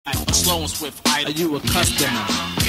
A slow and swift idol. Are you a customer?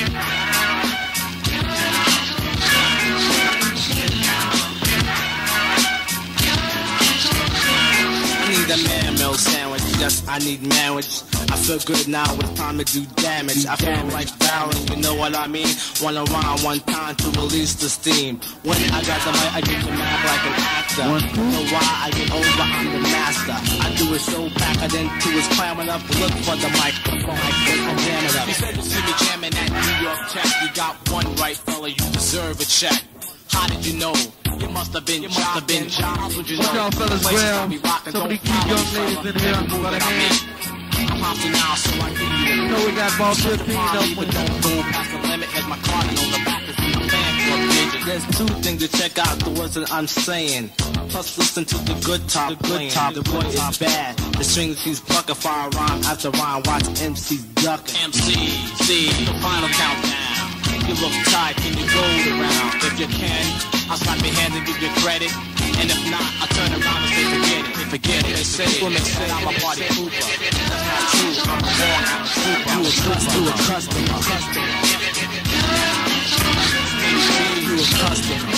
I need a man meal sandwich. Yes, I need marriage. I feel good now, it's time to do damage. I feel like balance, you know what I mean? Wanna rhyme one time to release the steam. When I got the mic, I get the map like an actor. You know why I get over, I'm the master. I do it so back, I then do is climbing up, look for the microphone, I jam it up. You said you see me jamming at New York Tech. You got one right, fella, you deserve a check. How did you know? You must have been jobs. Would you know? Y'all fellas, well, somebody keep young ladies in here by the hand. I'm popping now, so I give you. You know we got ball 15 up but don't go past the limit. As my card on the back is in the fan for a digit. There's two things to check out the words that I'm saying. Plus listen to the good top playing. The boy is bad. The strings he's plucking, fire rhyme after rhyme. Watch MC ducking. MC, see the final countdown. You look tight, can you roll around? If you can, I'll slap your hand and give you credit. And if not, I'll turn around and say forget it. They say women say I'm a party pooper. That's not true, I'm a born trooper. You a customer. You a customer.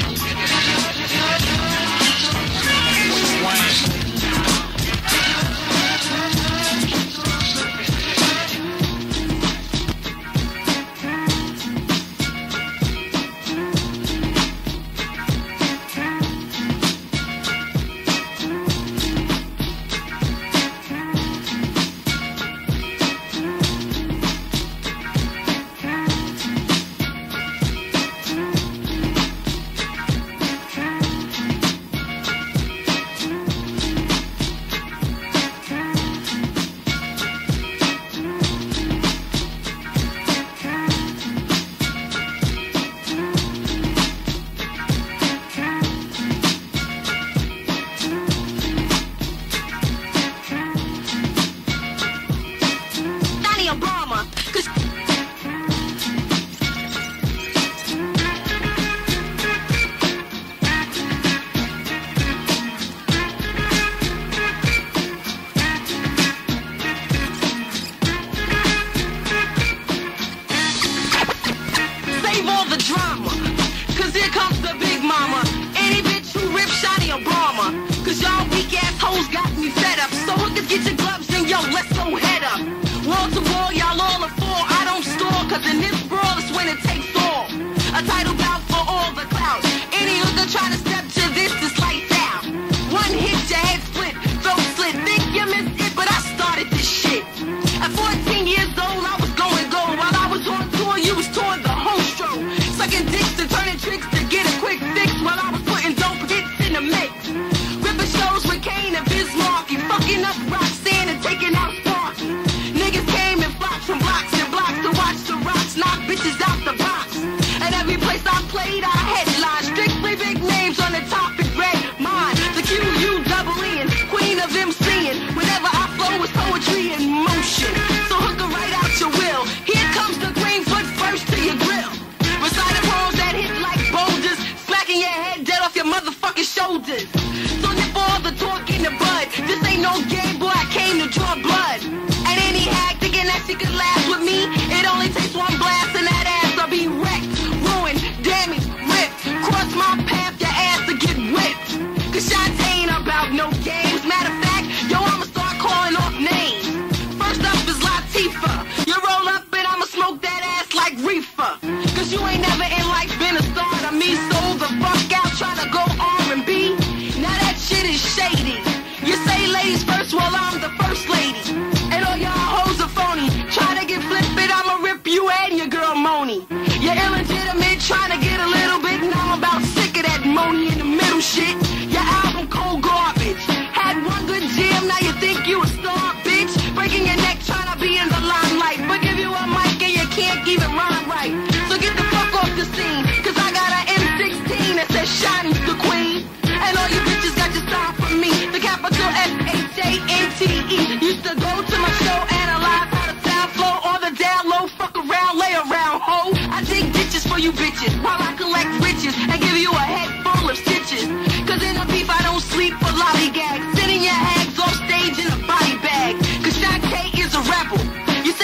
Used to go to my show, analyze how the sound flow on the down low, fuck around, lay around, ho. I dig ditches for you bitches while I collect riches and give you a head full of stitches. Cause in a beef I don't sleep for lollygags, sitting your hags off stage in a body bag. Cause Shaq K is a rebel. You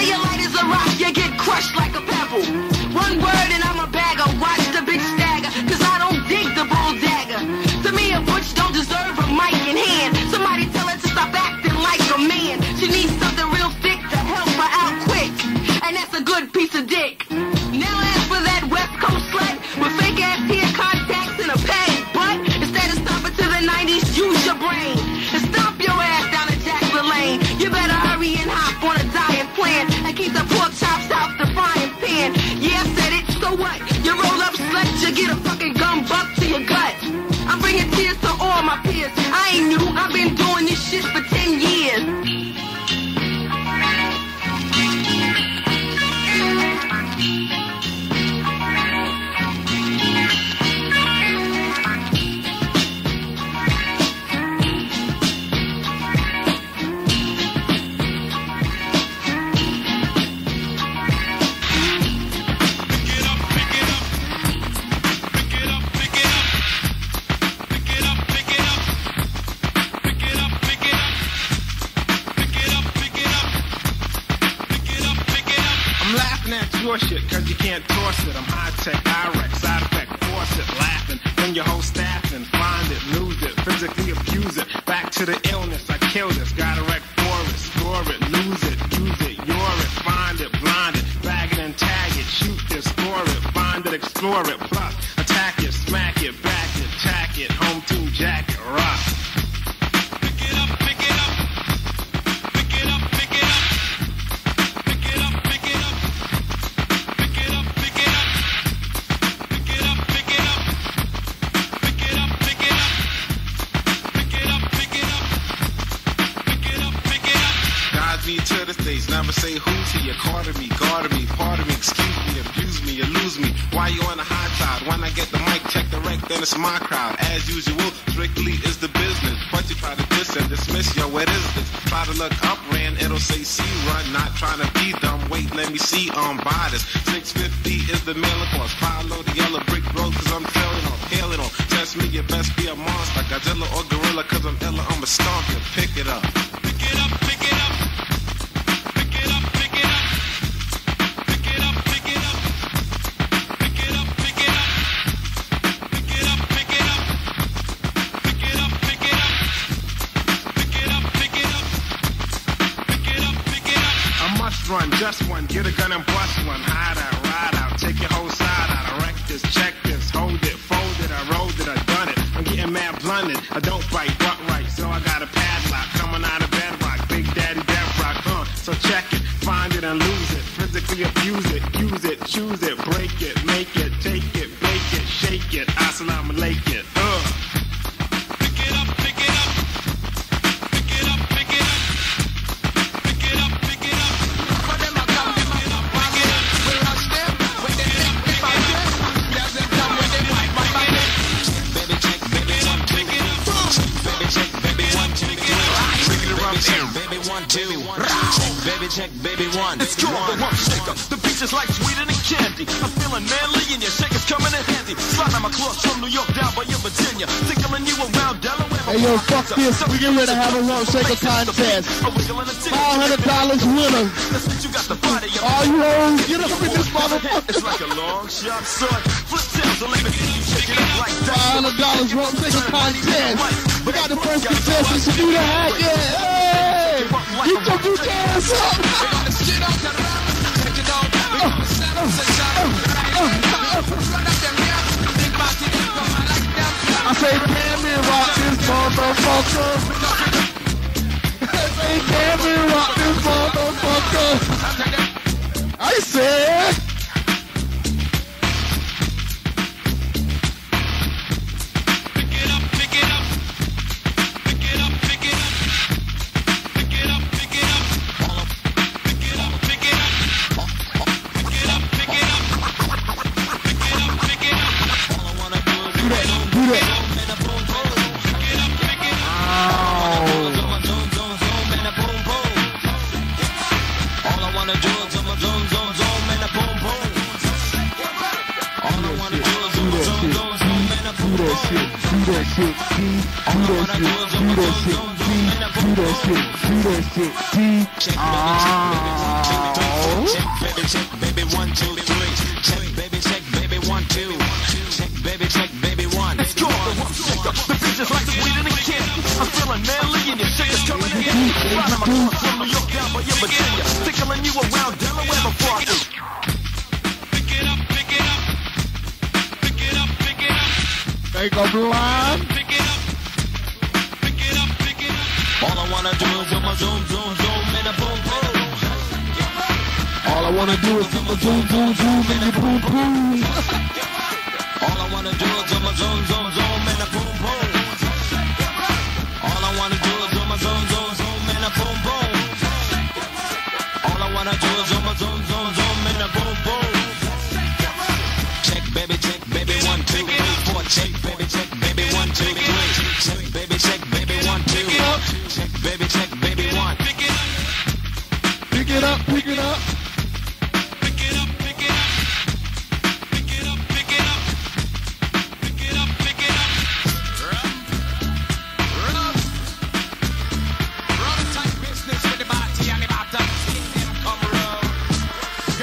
snatch your shit, cause you can't toss it. I'm high-tech, IREX, side effect, force it, laughing. Bring your whole staff and find it, lose it, physically abuse it. Back to the illness, I kill this. Gotta wreck for it, score it, lose it, use it, you're it, find it, blind it, bag it and tag it, shoot this, score it, find it, explore it, plus attack it, smack it, back it, tack it, home team jacket, rock. Pick it up, pick it up. Pick it up, pick it up. Pick it up, pick it up. Pick it up, pick it up. Pick it up, pick it up. Pick it up, pick it up. Pick it up, pick it up. Pick it up, pick it up. Guide me to the stage, never say who to you. Guard me, part of me, excuse me, abuse me, you lose me. Why you on a high tide? When I get the mic, check the wreck, then it's my crowd. As usual, strictly is the business. But you try to diss and dismiss, yo, what is this? Try to look up, ran, it'll say C run. Not trying to be dumb, wait, let me see, buy this. 650 is the mailing cost. Follow the yellow brick road, cause I'm trailing on, hailing on. Test me, you best be a monster. Godzilla or gorilla, cause I'm illa, I'ma stomp you. Pick it up. Pick it up, pick it up. Pick it up, pick it up. Pick it up, pick it up. Pick it up, pick it up. Pick it up, pick it up. Pick it up, pick it up. Pick it up, pick it up. Pick it up, pick it up. I must run, just one. Get a gun and bust one. Hide out, ride out. Take your whole side out. I wreck this, check this, hold it, fold it. I rolled it, I done it. I'm getting mad blunted. I don't bite, butt right, so I got a padlock coming out of bedrock. Big Daddy Death Rock, so check it, find it and lose it. Physically abuse it, use it, choose it, break it, make it, take it, bake it, shake it, assalamu alaikum. Pick it up, pick it up. Pick it up, pick it up. Pick it up, pick it up. For them I come, pick it up, pick it up. We rush them, when they take me by them. There's them come when they fight my body. Baby check, baby one, pick it up. Baby check, baby one, two, three. Baby one, two. Baby check, baby one. It's called the rump shaker. The beach is like sweeter than candy. I'm feeling manly and your shaker's coming in handy. Slide on my clothes from New York down by your Virginia. Tickling you around Delaware. Hey yo, fuck this. We get ready to have a rump shaker contest. $500 winner. All you hoes, get up in this motherfucker. It's like a long, sharp sword. Flip tails, so let me see you shake it up like that. $500 rump shaker contest. We got the first contestant to do that. Yeah, hey! Get your big ass up! I say, can we rock this motherfucker? I say, can we rock this motherfucker? I said... Take a blind. All I wanna do is zoom, zoom, zoom, zoom, and a boom, boom. All I wanna do is zoom, zoom, zoom, zoom, and a boom, boom. All I wanna do is zoom, zoom, zoom, zoom, and a boom, boom. All I wanna do is zoom, zoom, zoom, zoom, and a boom, boom. All I wanna do is zoom, zoom, zoom, zoom, and a boom, boom. Check, baby, 1, 2, 3, 4. Check, baby, 1, 2, 3. Check, baby, 1, 2. Check, baby, 1. Pick it up, pick it up. Pick it up, pick it up. Pick it up, pick it up. Pick it up, pick it up. Run tight business with the body and the bottom. Come around.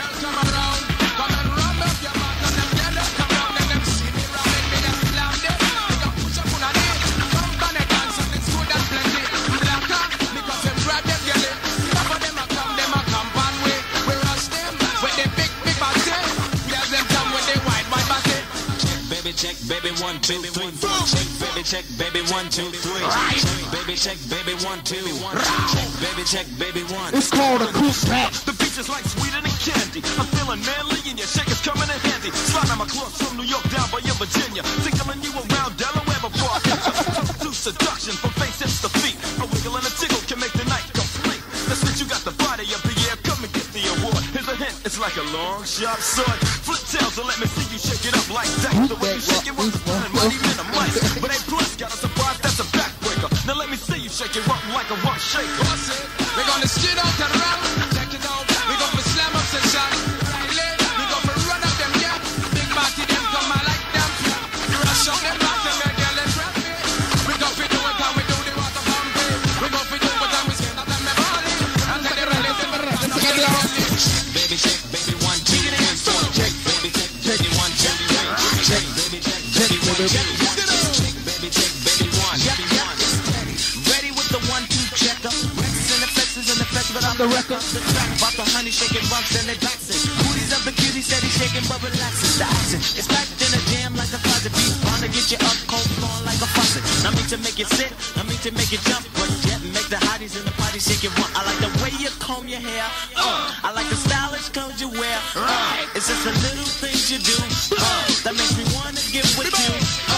check, baby, 1, 2, 3. Check, baby, check, baby, 1, 2, 3. Check, baby, check, baby, 1, 2. Check, baby, check, baby, 1. It's called a cool pack. The beach is like sweeter than candy. I'm feeling manly and your shaker's coming in handy. Slide on my clothes from New York down by your Virginia. Tickling you around Delaware before I get to seduction from face hips to feet. A wiggle and a tickle can make the night complete. That's what you got the body of the year. Come and get the award. Here's a hint. It's like a long, sharp sword. Flip tails and let me see you shake it up like that. The way you shake it was fun and mighty men of mice. But A plus got a surprise that's a backbreaker. Now let me see you shake it up like a rock shaker. We're gonna skid out and run. Check it out. We're gonna slam up session. We're gonna run up them, yeah. Big party them come I like them. Rush up them back and make them let rap me. We go for do it how we do the water pumping. We go for do it how we skin out them body. And then they're ready to baby check, baby 1, 2, 3. Check, baby check, baby 1, 2, 3. Check, baby check, baby 1, 2, 3. Check, baby check, baby 1. Ready with the 1, 2 checker. Rexes and the flexes and the flex, but I'm the wrecker. The track about the honey shaking bumps and they dancing. Booties of the cutie said he's shaking but relaxing. The action is packed in a jam like a closet beat. Bound to get you up cold flowing like a faucet. I mean to make it sit, I mean to make it jump, but yet make the hotties in the party shake it run. I like the way you comb your hair. I like the stylish clothes you wear. It's just the little things you do that makes me wanna get with you.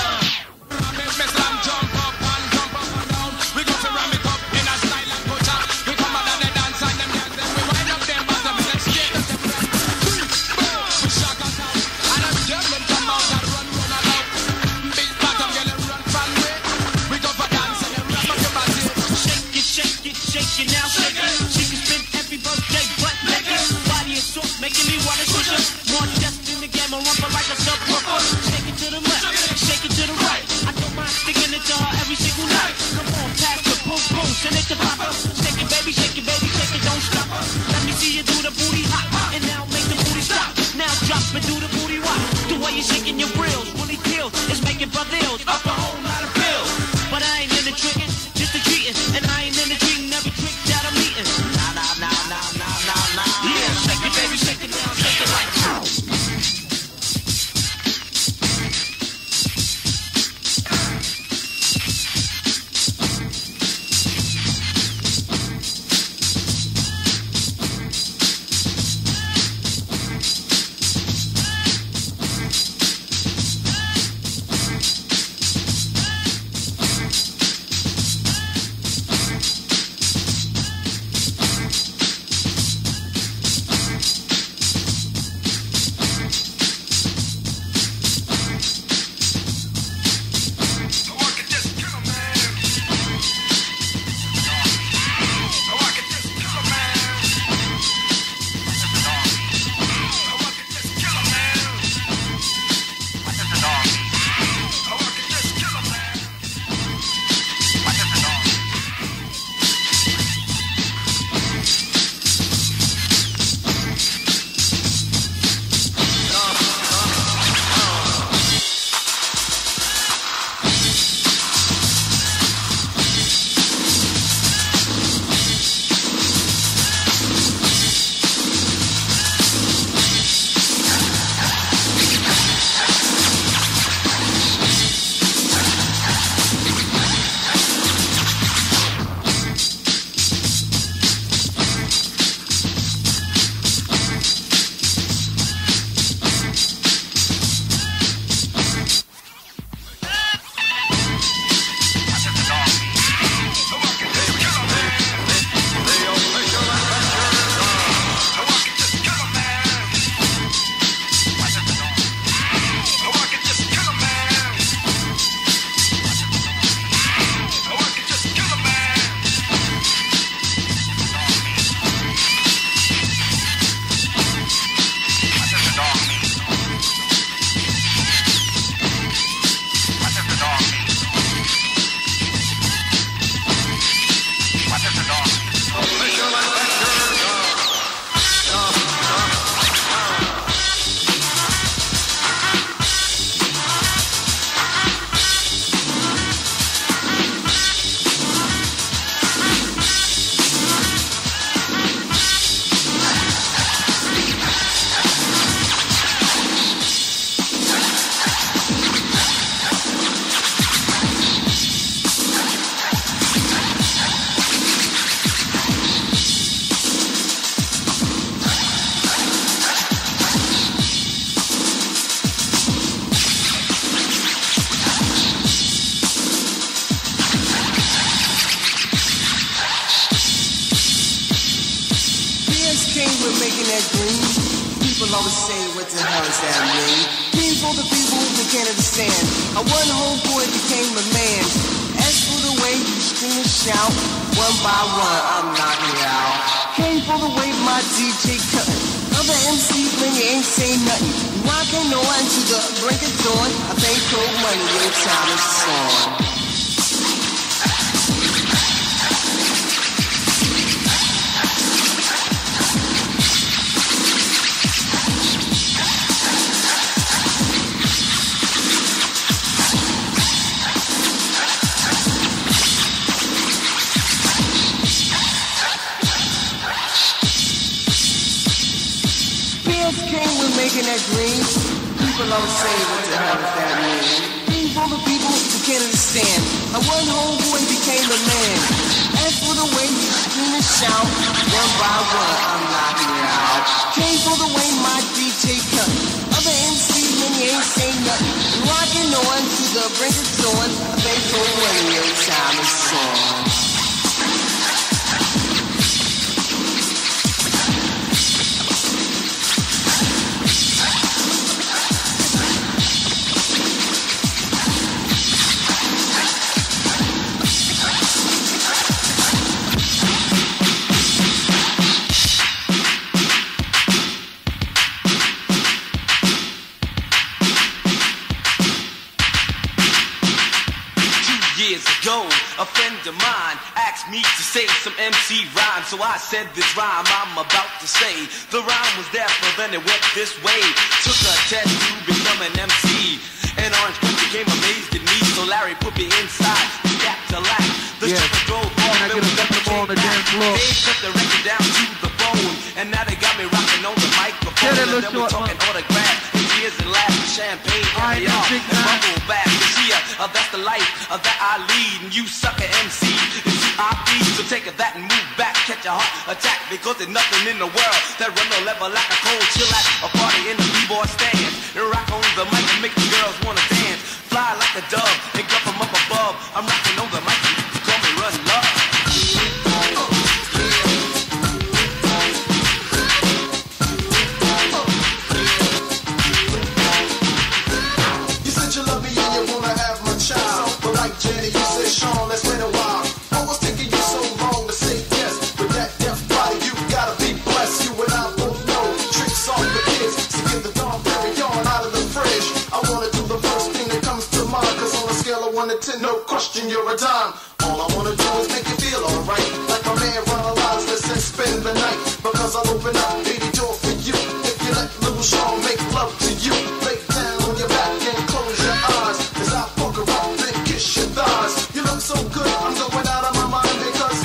jump up and down. We go to ram it up in a style and culture. We come out of the dance and them dance. We wind up them bottom. Let's get them. We shock us out. And them German come out and run about. Big bottom girl and run from way. We go for dance and them ram up your body. Shake it now, shake it. She can spin every birthday, but naked. Body is soft, making me wanna switch up. More depth in the game, I rumble like a subwoofer. Shake it to the left, shake it to the right. I don't mind sticking it to her every single night. Come on, pass the boom boom, send it to Papa. Shake it, baby, shake it, baby, shake it, don't stop. Let me see you do the booty hop, and now make the booty stop. Now drop and do the booty walk. The way you're shaking your grills really kills. It's making brothers up a whole lot of pills. But I ain't in the tricking, just the treating, and I ain't in the treating every trick that I'm eating. Nah. Yeah, shake it, baby, shake it now, shake it like that. that green? People always say, what the hell does that mean? Green for the people who can't understand. A one homeboy became a man. As for the way you scream and shout, one by one I'm knocking you out. Came for the way my DJ cutting. Other MCs when you ain't say nothing. Rocking on to the break of dawn. I pay cold money, your time is on. Making that green, people always say, what the hell does that mean? Green for the people who can't understand. A one homeboy became a man. As for the way you scream and shout, one by one I'm knocking you out. Came for the way my DJ cut. Other MCs when you ain't say nothing. Rocking on to the brink of dawn. I think for when your time is on. A friend of mine asked me to say some MC rhyme, so I said this rhyme I'm about to say. The rhyme was there, but then it went this way. Took a test to become an MC, and Orange Country came amazed at me, so Larry put me inside, gap to lack. The ship drove off, and we got the ball on the dance floor. They cut the record down to the bone, and now they got me rocking on the microphone. And then we're talking autographs, and tears and laughs, champagne, caviar, and bubble bath. That's the life that I lead, and you sucker MC is who I feed. So take that and move back, catch a heart attack, because there's nothing in the world that run no level like a cold chill at a party in the b-boy stand. And rock on the mic and make the girls wanna dance, fly like a dove and come from up above. I'm rocking on the mic, you call me Run Love. Jenny, you said, Sean, let's wait a while. What was taking you so long to say yes? With that deaf body, you gotta be blessed. You and I both know tricks off the kids. So get the Dom Perignon out of the fridge. I wanna do the first thing that comes to mind, cause on a scale of 1 to 10, no question, you're a dime. All I wanna do is make you feel alright. Like my man Ronald Oz that says spend the night. Because I'll open up any door for you. If you let little Sean make love to you, lay down on your back and close your eyes as I poke around and kiss your thighs. You look so good, I'm going out of my mind because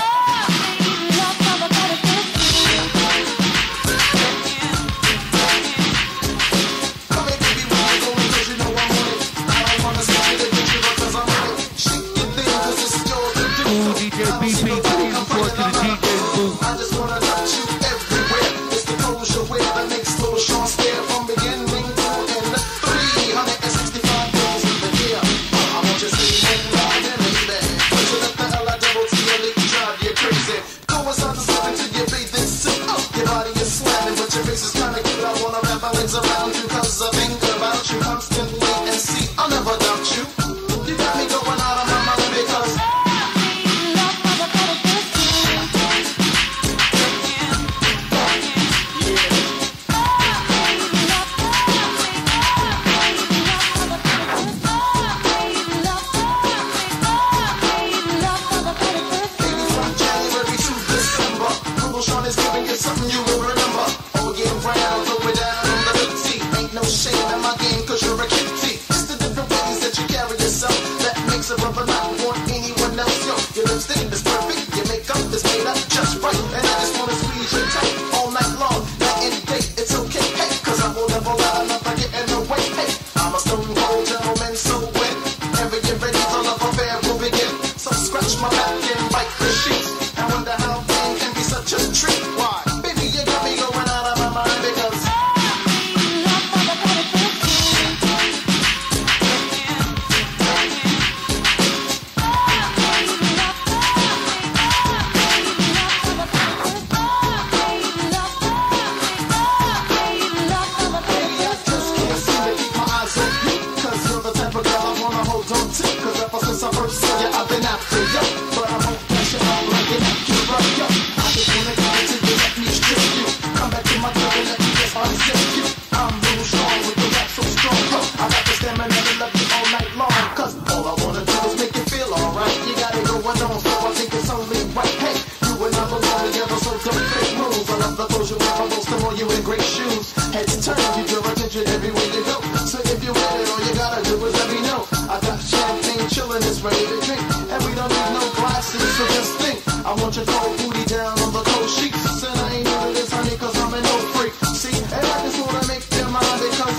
come here, baby, where you going? Cause you know I'm on it. I don't wanna see you to get you because I'm on it. Shake your thing cause it's yours to do. DJ BP, please report to the DJ's booth. I just wanna touch you everywhere. It's the closure wear that makes little Sean stare from beginning to end. 365 days in the year. I want you to see me right and lady. But you let the L-I-double-T elite drive you crazy. Go inside the slip into your bathing suit. Your body is slamming, but your face is kinda cute. I wanna wrap my legs around you cause I think about you constantly. And see, I'll never doubt you. You got me going out of my mind because something you will remember. All year round, throw it down on the big T. or you in great shoes. Heads turn, you draw attention everywhere you go. So if you want it, all you gotta do is let me know. I got champagne chillin', it's ready to drink. And we don't need no glasses, so just think. I want your cold booty down on the cold sheets. And I ain't into this, honey, cause I'm an old freak. See, and I just wanna make your mind because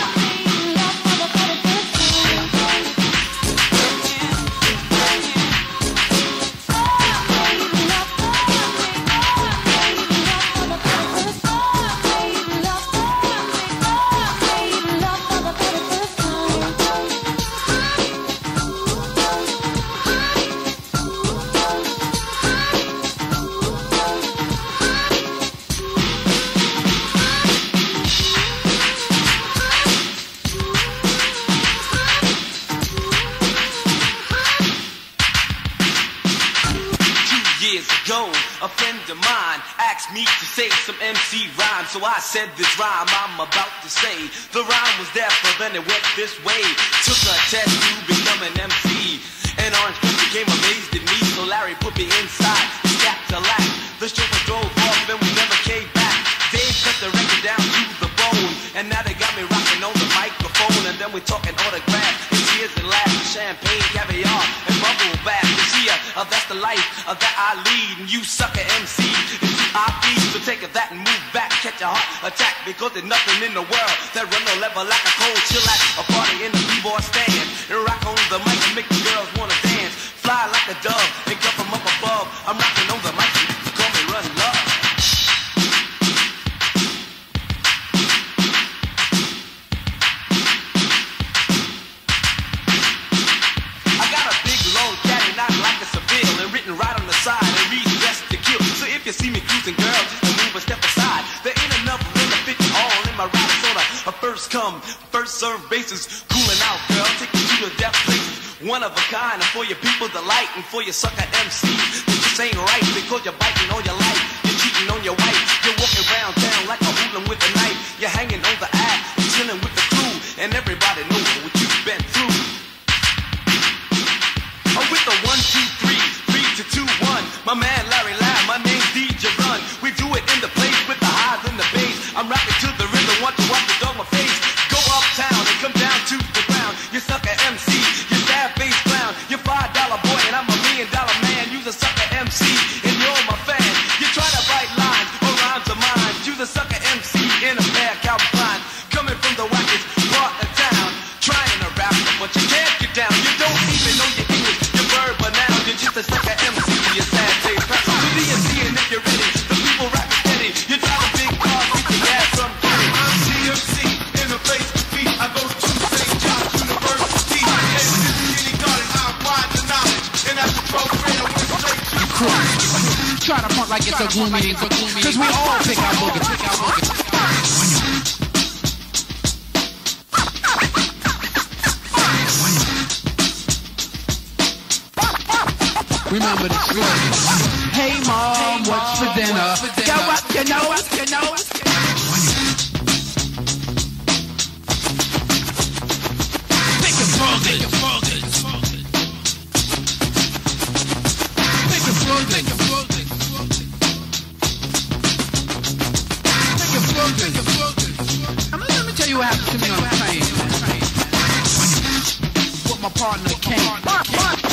a friend of mine asked me to say some MC rhyme, so I said this rhyme I'm about to say. The rhyme was there, but then it went this way. Took a test to become an MC, and Orange County became amazed at me, so Larry put me inside, strapped to lack. The chauffeur drove off and we never came back. Dave cut the record down to the bone, and now they got me rocking on the microphone, and then we're talking autographs, and tears and laughs, champagne, caviar, and bubble bath. You see, that's the life that I lead, and you sucker MC, it's I feed. So take that and move back, catch a heart attack, because there's nothing in the world that run no level like a cold chill at a party in the b-boy stand. And rock on the mic and make the girls wanna dance, fly like a dove and come from up above. I'm rocking on the mic, you call me Run Love. Written right on the side and reads best to kill. So if you see me cruising, girl, just to move a step aside. There ain't enough room to fit you all in my ride. It's on a first come, first serve basis. Cooling out, girl, take you to the death places. One of a kind, and for your people delight, and for your sucker MCs. But this ain't right because you're biting all your life. You're cheating on your wife. You're walking around town like a hooligan with a knife. You're hanging on the ass, you're chilling with the crew, and everybody knows what you've been through. I'm with the 1, 2, 3. 2, 1, my man Larry Lamb, my name's DJ Run. We do it in the place with the highs and the bass. I'm rapping to the rhythm, want to watch the dog my face. Go uptown and come down to the ground. You sucker MC, you sad face clown. You're $5 boy and I'm $1 million man. You's a sucker MC and you're my fan. You try to write lines or rhymes of mine. You's a sucker MC in a pair of Calvin Klein. Coming from the wackest part of town, trying to rap, but you can't get down. You don't even know your English, you're verbal now. You're just a sucker MC. You're sad face clown. So do you see and if you're ready, the people rap it steady. You drive a big car, get your gas from Kenny. I'm CMC in the place to be. I go to St. John's University. And this is any garden, I apply the knowledge. And that's the program, went straight to the cross. Try to punk like it's a gloomy, cause we all pick our boogie. Remember the slogan. Hey mom, what's for dinner? Go up your nose, your nose. Pick a slogan. Pick a slogan. Pick a slogan. Pick a slogan. Let me tell you what happened to me on the train. With my partner Kane.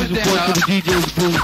Please report to the DJ's booth.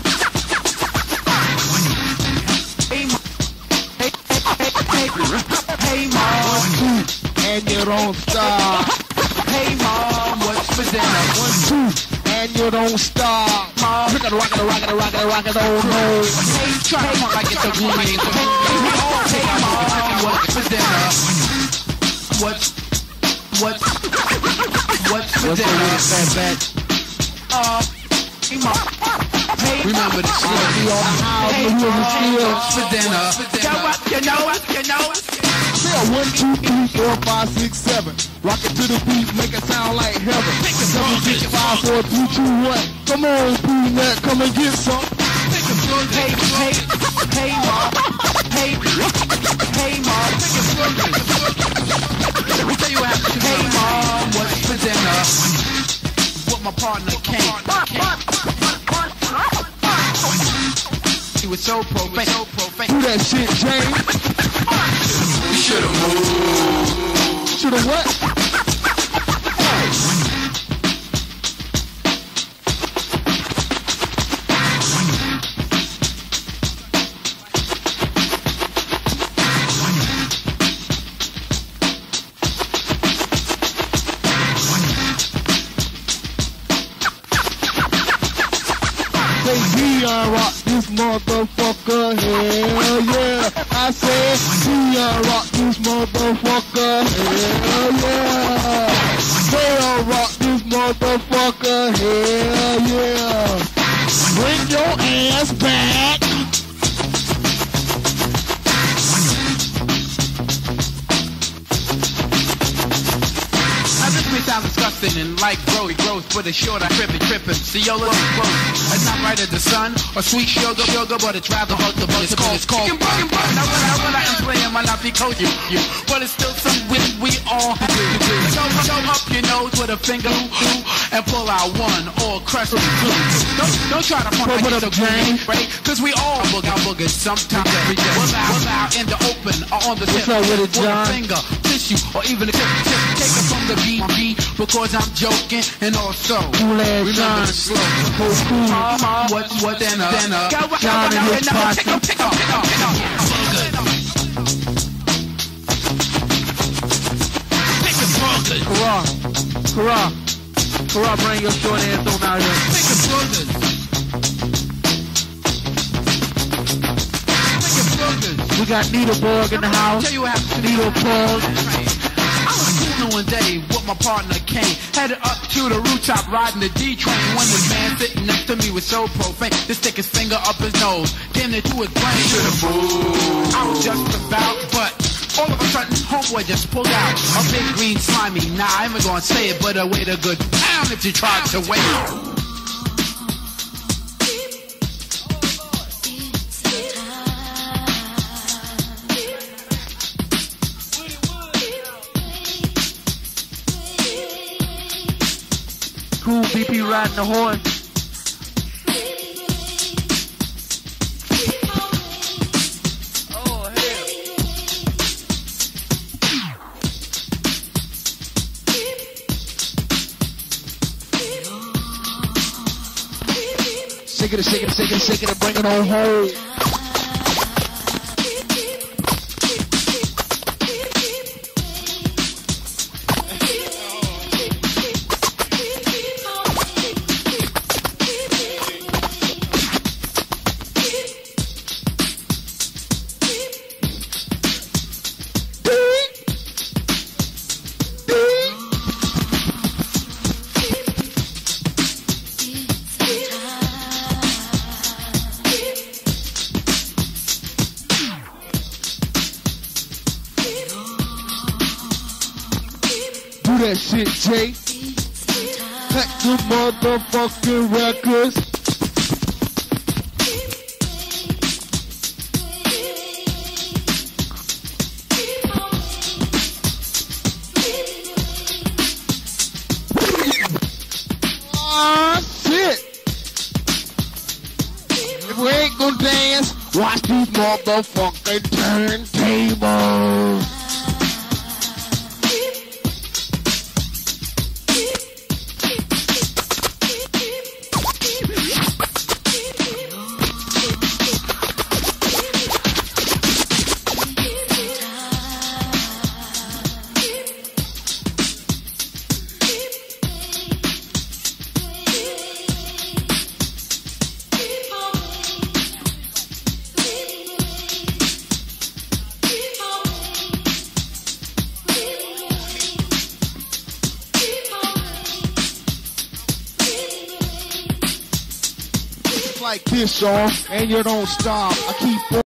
Hey mom, And you don't stop. hey mom, what's for dinner? 1, 2, and you don't stop. Rock it, rock it, rock it, rock it, rock it, oh no. Hey, try to like it's a green. Hey mom, what's for dinner? What's for dinner? Fat Hey mom, hey Remember the shit. Be on the house, hey but mom, what's what's for dinner? You know. Yeah, 1, 2, 3, 4, 5, 6, 7. Rock it to the beat, make it sound like heaven. 7, 6, 5, 4, 3, 2, 1. Come on, Peanut, come and get some. Hey mom, hey mom, let me tell you what happened. Hey mom, what's for dinner? What my partner came. He was so profane. Do that shit, James. We should've moved. Should've what? Rock this motherfucker, hell yeah. I said, rock this motherfucker, hell yeah. Rock this motherfucker, hell yeah. Bring your ass back. Sound disgusting and like growth, but it's short, I trippin'. See, yo, look, it's not right at the sun or sweet sugar, but it's rather hard to buzz. It's called Now when I am playing, might not be cold, you, but it's still something we all have to do. So up your nose with a finger and pull out one or crush it. Don't try to front like it's a game, right? Cause we all booger sometimes every day. We're out in the open or on the tip with a finger, tissue, or even a tip. Take it from the BB. Because I'm joking and also remember the slogan. What's dinner? John and his posse. Kara, bring your short ass on out here. We got Needlebug in the house. Needlebug. One day with my partner came, headed up to the rooftop riding the D train. When this man sitting next to me was so profane, to stick his finger up his nose, getting it to his brain. I was just about, but all of a sudden, homeboy just pulled out a big green slimy. Nah, I ain't gonna say it, but I weighed a good pound if you tried to weigh it. Cool BP riding the horse. Oh, hell. Shake it, and bring it on home. That shit, Jay. Cut the motherfucking records. Oh, shit. If we ain't gonna dance, watch these motherfucking turntables. like this, y'all, and you don't stop. I keep